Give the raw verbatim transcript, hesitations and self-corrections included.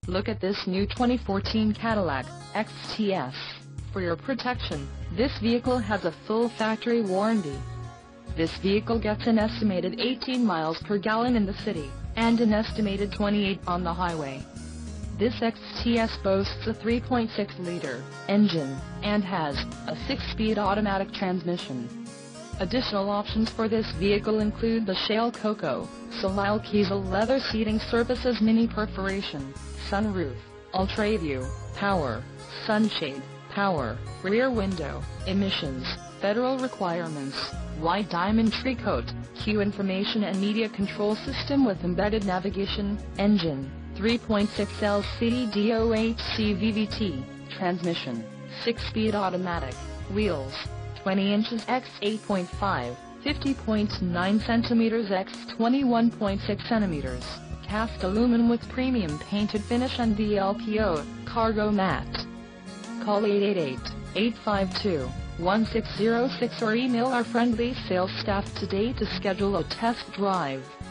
Look at this new twenty fourteen Cadillac X T S. For your protection, this vehicle has a full factory warranty. This vehicle gets an estimated eighteen miles per gallon in the city, and an estimated twenty-eight on the highway. This X T S boasts a three point six liter engine, and has a six-speed automatic transmission. Additional options for this vehicle include the Shale Coco, Soleil Kiesel leather seating surfaces, mini perforation, sunroof, Ultraview, power, sunshade, power, rear window, emissions, federal requirements, white diamond tricoat, Q information and media control system with embedded navigation, engine, three point six L C V D O H C V V T, transmission, six-speed automatic, wheels, twenty inches by eight point five, fifty point nine centimeters by twenty-one point six centimeters, cast aluminum with premium painted finish and V L P O, cargo mat. Call eight eight eight, eight five two, one six zero six or email our friendly sales staff today to schedule a test drive.